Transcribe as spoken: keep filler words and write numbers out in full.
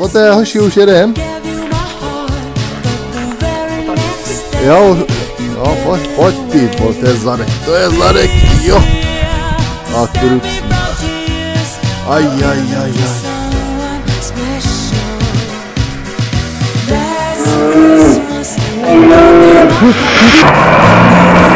Poté hoši už jedem. Jo, jo, pojď, pojď ty, pojď, to je Zladek, to je Zladek, jo. A krucí. Aj, aj, aj, aj.